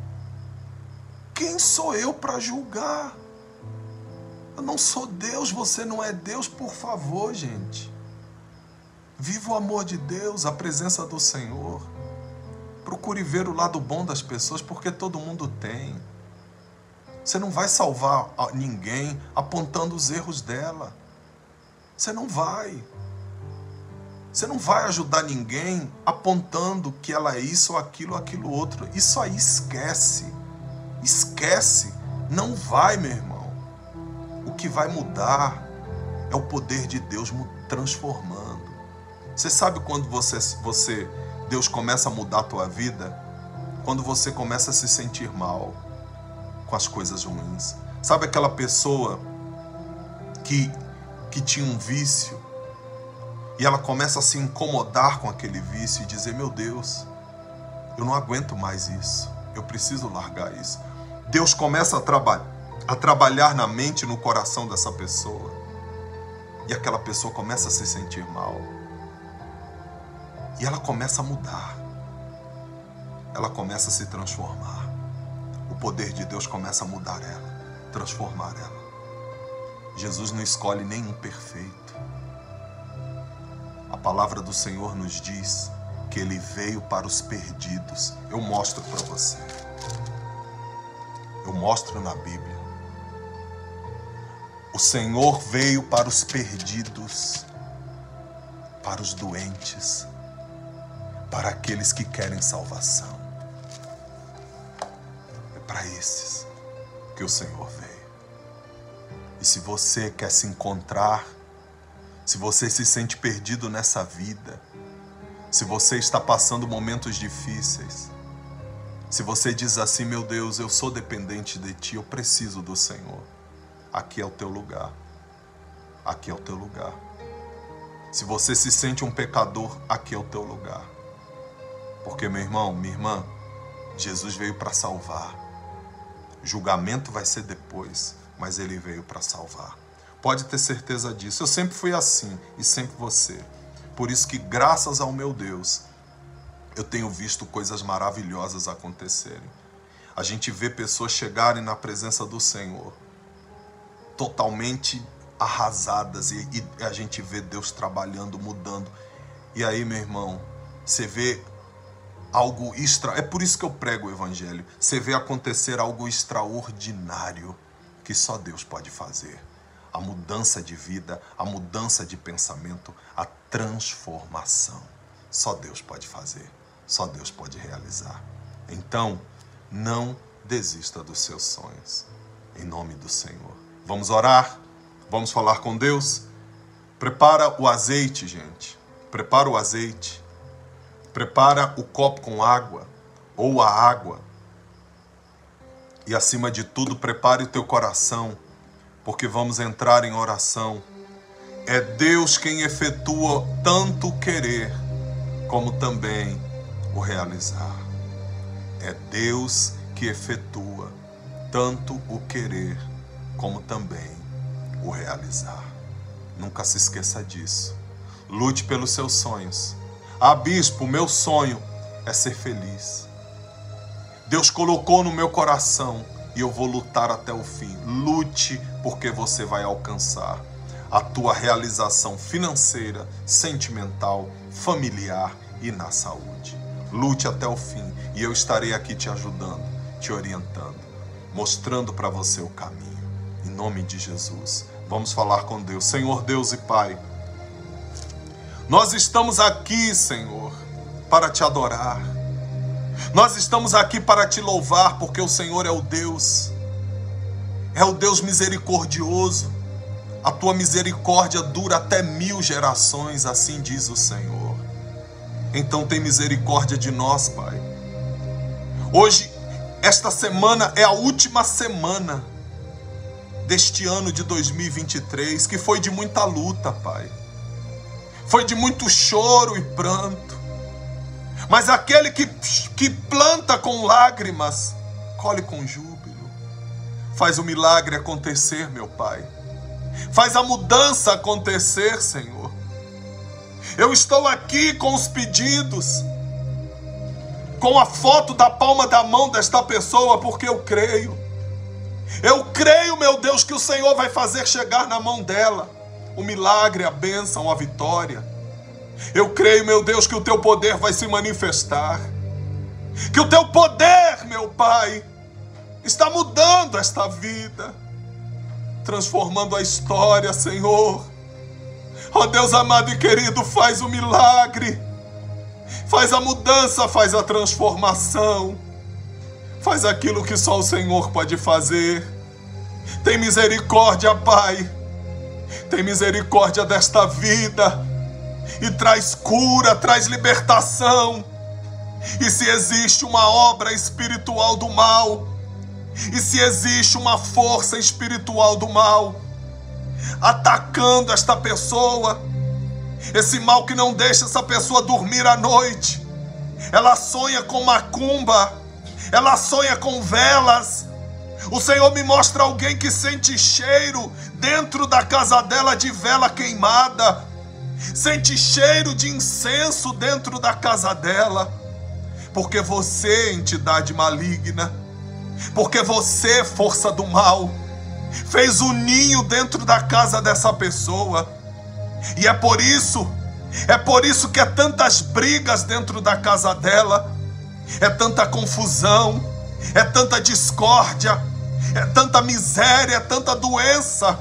Quem sou eu para julgar? Eu não sou Deus, você não é Deus, por favor, gente. Viva o amor de Deus, a presença do Senhor. Procure ver o lado bom das pessoas, porque todo mundo tem. Você não vai salvar ninguém apontando os erros dela. Você não vai. Você não vai ajudar ninguém apontando que ela é isso, ou aquilo, ou aquilo outro. Isso aí esquece. Esquece. Não vai, meu irmão. O que vai mudar é o poder de Deus transformando. Você sabe quando você, você, Deus começa a mudar a tua vida? Quando você começa a se sentir mal com as coisas ruins. Sabe aquela pessoa que, que tinha um vício e ela começa a se incomodar com aquele vício e dizer: meu Deus, eu não aguento mais isso, eu preciso largar isso. Deus começa a, traba a trabalhar na mente e no coração dessa pessoa e aquela pessoa começa a se sentir mal. E ela começa a mudar. Ela começa a se transformar. O poder de Deus começa a mudar ela, transformar ela. Jesus não escolhe nenhum perfeito. A palavra do Senhor nos diz que Ele veio para os perdidos. Eu mostro para você. Eu mostro na Bíblia. O Senhor veio para os perdidos, para os doentes, para aqueles que querem salvação. É para esses que o Senhor veio. E se você quer se encontrar, se você se sente perdido nessa vida, se você está passando momentos difíceis, se você diz assim: meu Deus, eu sou dependente de Ti, eu preciso do Senhor, aqui é o teu lugar. Aqui é o teu lugar. Se você se sente um pecador, aqui é o teu lugar. Porque, meu irmão, minha irmã, Jesus veio para salvar. Julgamento vai ser depois, mas Ele veio para salvar. Pode ter certeza disso. Eu sempre fui assim e sempre vou ser. Por isso que, graças ao meu Deus, eu tenho visto coisas maravilhosas acontecerem. A gente vê pessoas chegarem na presença do Senhor totalmente arrasadas e, e a gente vê Deus trabalhando, mudando. E aí, meu irmão, você vê algo extra, é por isso que eu prego o evangelho. Você vê acontecer algo extraordinário que só Deus pode fazer. A mudança de vida, a mudança de pensamento, a transformação. Só Deus pode fazer, só Deus pode realizar. Então, não desista dos seus sonhos, em nome do Senhor. Vamos orar? Vamos falar com Deus? Prepara o azeite, gente. Prepara o azeite. Prepara o copo com água, ou a água. E acima de tudo, prepare o teu coração, porque vamos entrar em oração. É Deus quem efetua tanto o querer, como também o realizar. É Deus que efetua tanto o querer, como também o realizar. Nunca se esqueça disso. Lute pelos seus sonhos. Ah, bispo, meu sonho é ser feliz. Deus colocou no meu coração e eu vou lutar até o fim. Lute, porque você vai alcançar a tua realização financeira, sentimental, familiar e na saúde. Lute até o fim e eu estarei aqui te ajudando, te orientando, mostrando para você o caminho. Em nome de Jesus, vamos falar com Deus. Senhor Deus e Pai, nós estamos aqui, Senhor, para te adorar. Nós estamos aqui para te louvar, porque o Senhor é o Deus, é o Deus misericordioso. A tua misericórdia dura até mil gerações, assim diz o Senhor. Então tem misericórdia de nós, Pai. Hoje, esta semana é a última semana deste ano de dois mil e vinte e três, que foi de muita luta, Pai. Foi de muito choro e pranto. Mas aquele que, que planta com lágrimas, colhe com júbilo. Faz o milagre acontecer, meu Pai. Faz a mudança acontecer, Senhor. Eu estou aqui com os pedidos, com a foto da palma da mão desta pessoa, porque eu creio. Eu creio, meu Deus, que o Senhor vai fazer chegar na mão dela o milagre, a bênção, a vitória. Eu creio, meu Deus, que o teu poder vai se manifestar. Que o teu poder, meu Pai, está mudando esta vida, transformando a história, Senhor. Ó Deus amado e querido, faz o milagre, faz a mudança, faz a transformação, faz aquilo que só o Senhor pode fazer. Tem misericórdia, Pai, tem misericórdia desta vida e traz cura, traz libertação. E se existe uma obra espiritual do mal, e se existe uma força espiritual do mal atacando esta pessoa, esse mal que não deixa essa pessoa dormir à noite, ela sonha com macumba, ela sonha com velas. O Senhor me mostra alguém que sente cheiro dentro da casa dela de vela queimada, sente cheiro de incenso dentro da casa dela, porque você, entidade maligna, porque você, força do mal, fez um ninho dentro da casa dessa pessoa. E é por isso, é por isso que é tantas brigas dentro da casa dela, é tanta confusão, é tanta discórdia, é tanta miséria, é tanta doença.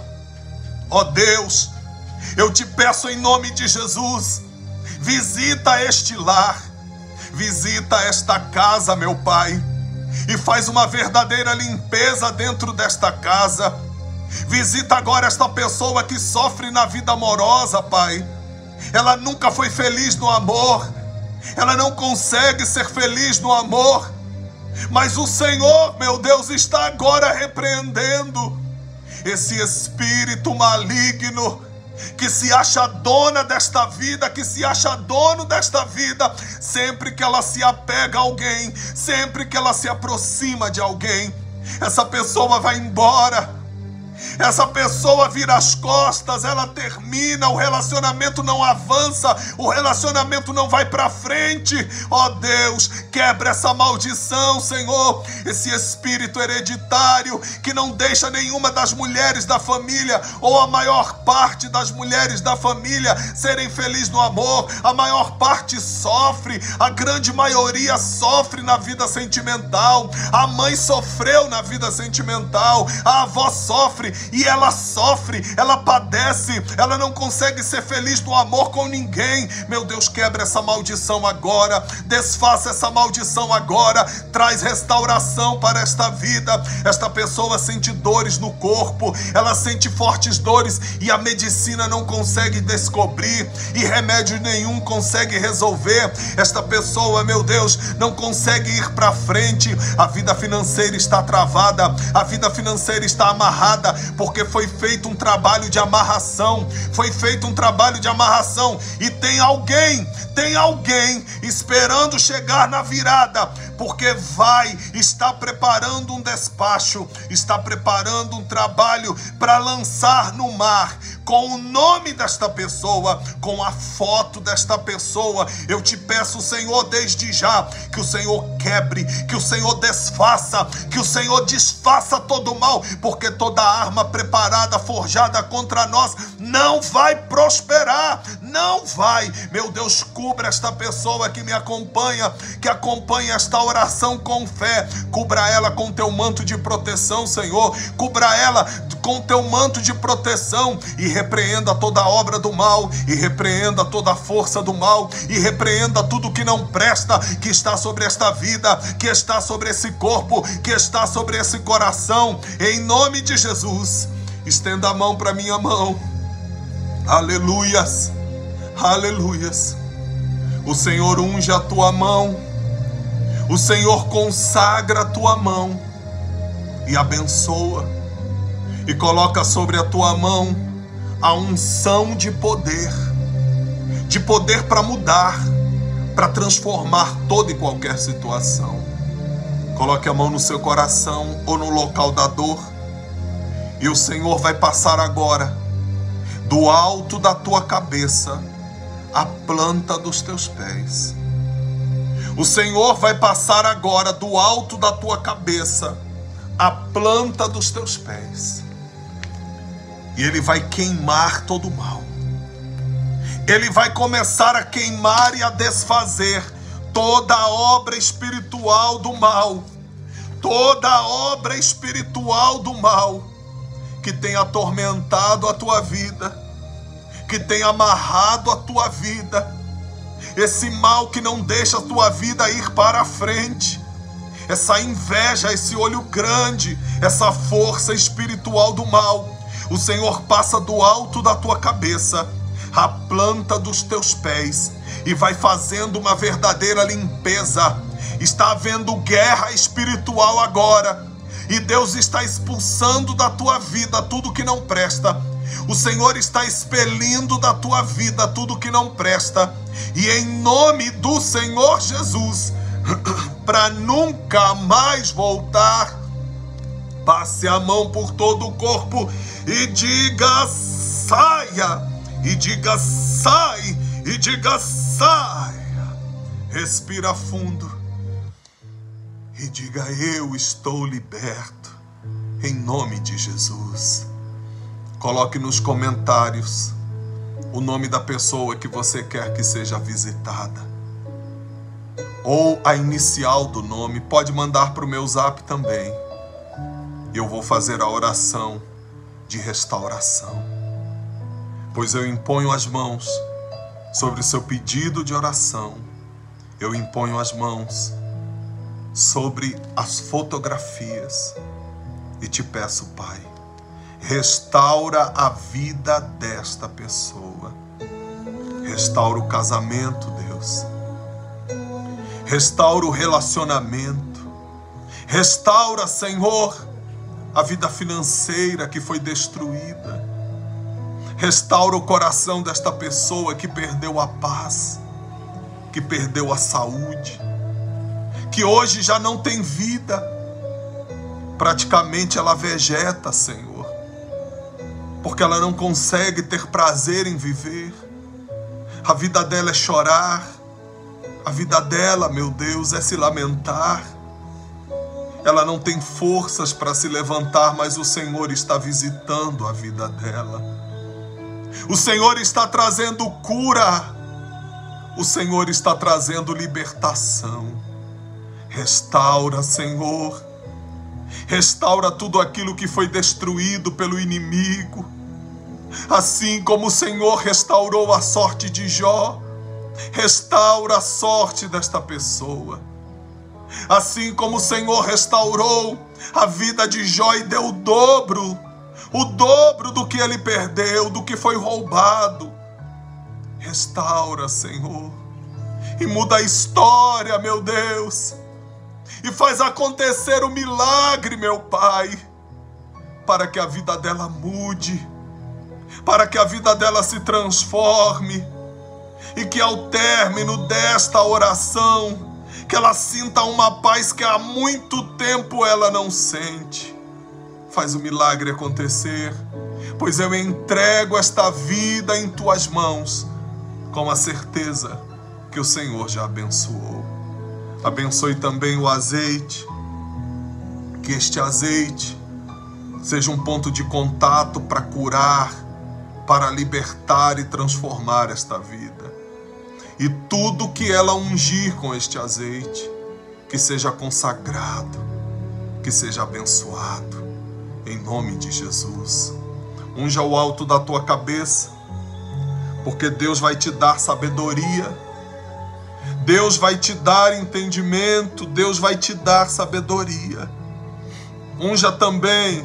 Ó Deus, eu te peço em nome de Jesus, visita este lar, visita esta casa, meu Pai, e faz uma verdadeira limpeza dentro desta casa. Visita agora esta pessoa que sofre na vida amorosa, Pai. Ela nunca foi feliz no amor, ela não consegue ser feliz no amor, mas o Senhor, meu Deus, está agora repreendendo esse espírito maligno que se acha dona desta vida, que se acha dono desta vida. Sempre que ela se apega a alguém, sempre que ela se aproxima de alguém, essa pessoa vai embora, essa pessoa vira as costas, ela termina, o relacionamento não avança, o relacionamento não vai para frente. Ó Deus, quebra essa maldição, Senhor, esse espírito hereditário que não deixa nenhuma das mulheres da família, ou a maior parte das mulheres da família, serem felizes no amor. A maior parte sofre, a grande maioria sofre na vida sentimental. A mãe sofreu na vida sentimental, a avó sofre, e ela sofre, ela padece, ela não consegue ser feliz no amor com ninguém. Meu Deus, quebra essa maldição agora, desfaça essa maldição agora, traz restauração para esta vida. Esta pessoa sente dores no corpo, ela sente fortes dores e a medicina não consegue descobrir, e remédio nenhum consegue resolver. Esta pessoa, meu Deus, não consegue ir para frente, a vida financeira está travada, a vida financeira está amarrada, porque foi feito um trabalho de amarração, foi feito um trabalho de amarração, e tem alguém, tem alguém esperando chegar na virada porque vai, está preparando um despacho, está preparando um trabalho para lançar no mar, com o nome desta pessoa, com a foto desta pessoa. Eu te peço, Senhor, desde já, que o Senhor quebre, que o Senhor desfaça, que o Senhor desfaça todo o mal, porque toda arma preparada, forjada contra nós, não vai prosperar, não vai. Meu Deus, cubra esta pessoa que me acompanha, que acompanha esta oração com fé, cubra ela com teu manto de proteção, Senhor, cubra ela com teu manto de proteção, e repreenda toda a obra do mal, e repreenda toda a força do mal, e repreenda tudo que não presta, que está sobre esta vida, que está sobre esse corpo, que está sobre esse coração, em nome de Jesus. Estenda a mão para minha mão. Aleluias, aleluias. O Senhor unge a tua mão, o Senhor consagra a tua mão e abençoa, e coloca sobre a tua mão a unção de poder, de poder para mudar, para transformar toda e qualquer situação. Coloque a mão no seu coração ou no local da dor, e o Senhor vai passar agora, do alto da tua cabeça, a planta dos teus pés. O Senhor vai passar agora, do alto da tua cabeça, a planta dos teus pés. E Ele vai queimar todo o mal. Ele vai começar a queimar e a desfazer toda a obra espiritual do mal. Toda a obra espiritual do mal que tem atormentado a tua vida, que tem amarrado a tua vida. Esse mal que não deixa a tua vida ir para a frente. Essa inveja, esse olho grande, essa força espiritual do mal. O Senhor passa do alto da tua cabeça a planta dos teus pés e vai fazendo uma verdadeira limpeza. Está havendo guerra espiritual agora, e Deus está expulsando da tua vida tudo que não presta. O Senhor está expelindo da tua vida tudo que não presta, e em nome do Senhor Jesus, para nunca mais voltar, passe a mão por todo o corpo e diga saia, e diga sai, e diga saia. Respira fundo e diga: eu estou liberto, em nome de Jesus. Coloque nos comentários o nome da pessoa que você quer que seja visitada, ou a inicial do nome. Pode mandar para o meu zap também. Eu vou fazer a oração de restauração, pois eu imponho as mãos sobre o seu pedido de oração. Eu imponho as mãos sobre as fotografias e te peço, Pai, restaura a vida desta pessoa. Restaura o casamento, Deus. Restaura o relacionamento. Restaura, Senhor, a vida financeira que foi destruída. Restaura o coração desta pessoa que perdeu a paz, que perdeu a saúde, que hoje já não tem vida. Praticamente ela vegeta, Senhor, porque ela não consegue ter prazer em viver. A vida dela é chorar, a vida dela, meu Deus, é se lamentar. Ela não tem forças para se levantar, mas o Senhor está visitando a vida dela. O Senhor está trazendo cura. O Senhor está trazendo libertação. Restaura, Senhor. Restaura tudo aquilo que foi destruído pelo inimigo. Assim como o Senhor restaurou a sorte de Jó, restaura a sorte desta pessoa. Assim como o Senhor restaurou a vida de Jó e deu o dobro, o dobro do que ele perdeu, do que foi roubado. Restaura, Senhor, e muda a história, meu Deus, e faz acontecer o milagre, meu Pai, para que a vida dela mude, para que a vida dela se transforme, e que ao término desta oração, Que ela sinta uma paz que há muito tempo ela não sente. Faz o milagre acontecer, pois eu entrego esta vida em tuas mãos, com a certeza que o Senhor já abençoou. Abençoe também o azeite, que este azeite seja um ponto de contato para curar, para libertar e transformar esta vida. E tudo que ela ungir com este azeite, que seja consagrado, que seja abençoado, em nome de Jesus. Unja o alto da tua cabeça, porque Deus vai te dar sabedoria, Deus vai te dar entendimento, Deus vai te dar sabedoria. Unja também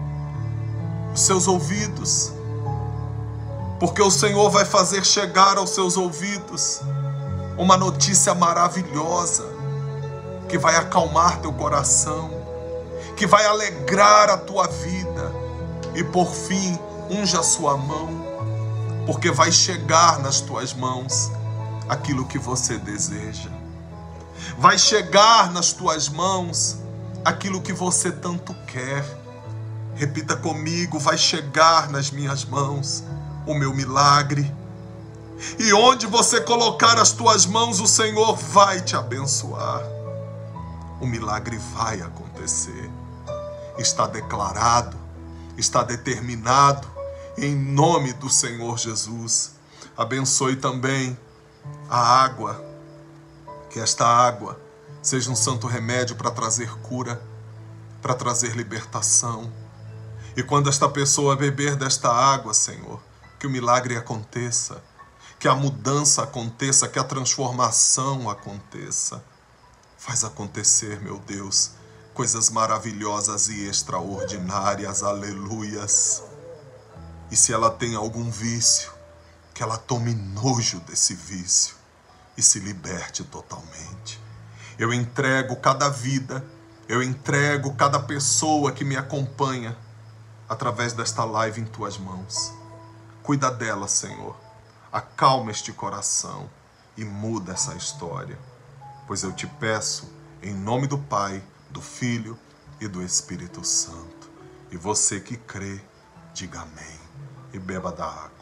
os seus ouvidos, porque o Senhor vai fazer chegar aos seus ouvidos uma notícia maravilhosa, que vai acalmar teu coração, que vai alegrar a tua vida. E por fim, unja a sua mão, porque vai chegar nas tuas mãos aquilo que você deseja. Vai chegar nas tuas mãos aquilo que você tanto quer. Repita comigo: vai chegar nas minhas mãos o meu milagre. E onde você colocar as tuas mãos, o Senhor vai te abençoar. O milagre vai acontecer. Está declarado, está determinado, em nome do Senhor Jesus. Abençoe também a água, que esta água seja um santo remédio para trazer cura, para trazer libertação. E quando esta pessoa beber desta água, Senhor, que o milagre aconteça, que a mudança aconteça, que a transformação aconteça. Faz acontecer, meu Deus, coisas maravilhosas e extraordinárias, aleluias. E se ela tem algum vício, que ela tome nojo desse vício e se liberte totalmente. Eu entrego cada vida, eu entrego cada pessoa que me acompanha através desta live em tuas mãos. Cuida dela, Senhor. Acalma este coração e muda essa história. Pois eu te peço em nome do Pai, do Filho e do Espírito Santo. E você que crê, diga amém e beba da água.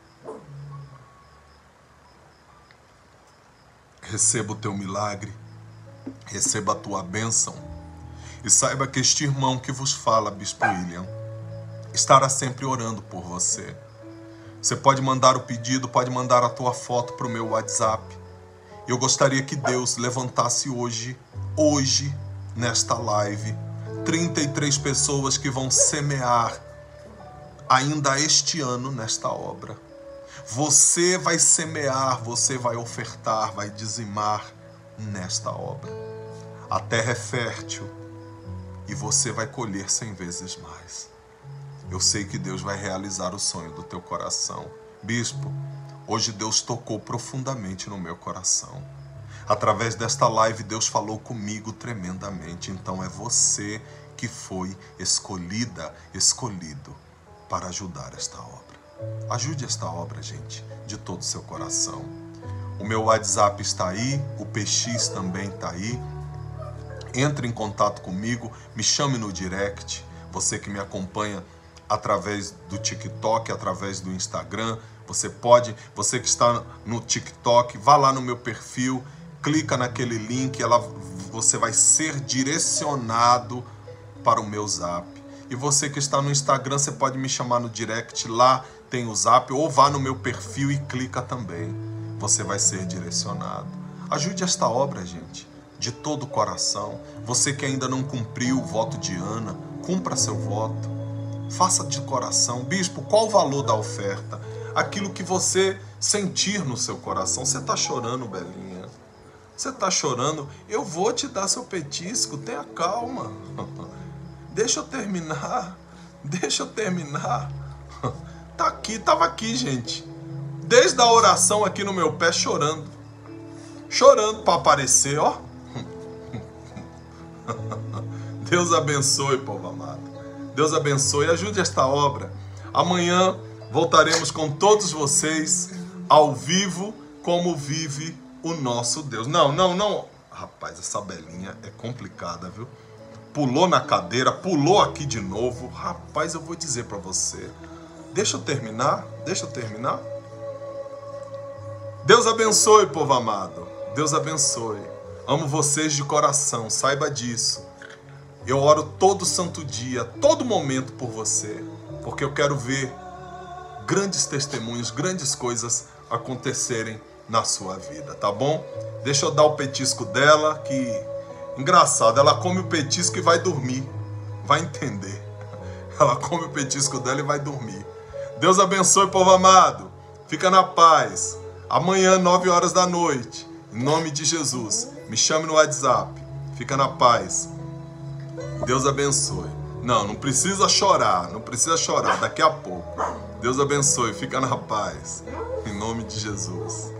Receba o teu milagre, receba a tua bênção e saiba que este irmão que vos fala, Bispo William, estará sempre orando por você. Você pode mandar o pedido, pode mandar a tua foto para o meu WhatsApp. Eu gostaria que Deus levantasse hoje, hoje, nesta live, trinta e três pessoas que vão semear ainda este ano nesta obra. Você vai semear, você vai ofertar, vai dizimar nesta obra. A terra é fértil e você vai colher cem vezes mais. Eu sei que Deus vai realizar o sonho do teu coração. Bispo, hoje Deus tocou profundamente no meu coração. Através desta live, Deus falou comigo tremendamente. Então é você que foi escolhida, escolhido para ajudar esta obra. Ajude esta obra, gente, de todo o seu coração. O meu WhatsApp está aí, o P X também está aí. Entre em contato comigo, me chame no direct. Você que me acompanha através do TikTok, através do Instagram, você pode, você que está no TikTok, vá lá no meu perfil, clica naquele link, ela, você vai ser direcionado para o meu Zap. E você que está no Instagram, você pode me chamar no direct, lá tem o Zap, ou vá no meu perfil e clica também. Você vai ser direcionado. Ajude esta obra, gente, de todo o coração. Você que ainda não cumpriu o voto de Ana, cumpra seu voto. Faça de coração. Bispo, qual o valor da oferta? Aquilo que você sentir no seu coração. Você está chorando, Belinha? Você está chorando? Eu vou te dar seu petisco, tenha calma. Deixa eu terminar. Deixa eu terminar. Tá aqui, tava aqui, gente. Desde a oração aqui no meu pé, chorando. Chorando para aparecer, ó. Deus abençoe, povo amado. Deus abençoe, ajude esta obra. Amanhã voltaremos com todos vocês ao vivo, como vive o nosso Deus. Não, não, não. Rapaz, essa Belinha é complicada, viu? Pulou na cadeira, pulou aqui de novo. Rapaz, eu vou dizer pra você. Deixa eu terminar, deixa eu terminar. Deus abençoe, povo amado. Deus abençoe. Amo vocês de coração, saiba disso. Eu oro todo santo dia, todo momento por você, porque eu quero ver grandes testemunhos, grandes coisas acontecerem na sua vida, tá bom? Deixa eu dar o petisco dela, que engraçado, ela come o petisco e vai dormir, vai entender. Ela come o petisco dela e vai dormir. Deus abençoe, povo amado. Fica na paz. Amanhã, nove horas da noite, em nome de Jesus, me chame no WhatsApp. Fica na paz. Deus abençoe. Não, não precisa chorar, não precisa chorar, daqui a pouco. Deus abençoe, fica na paz. Em nome de Jesus.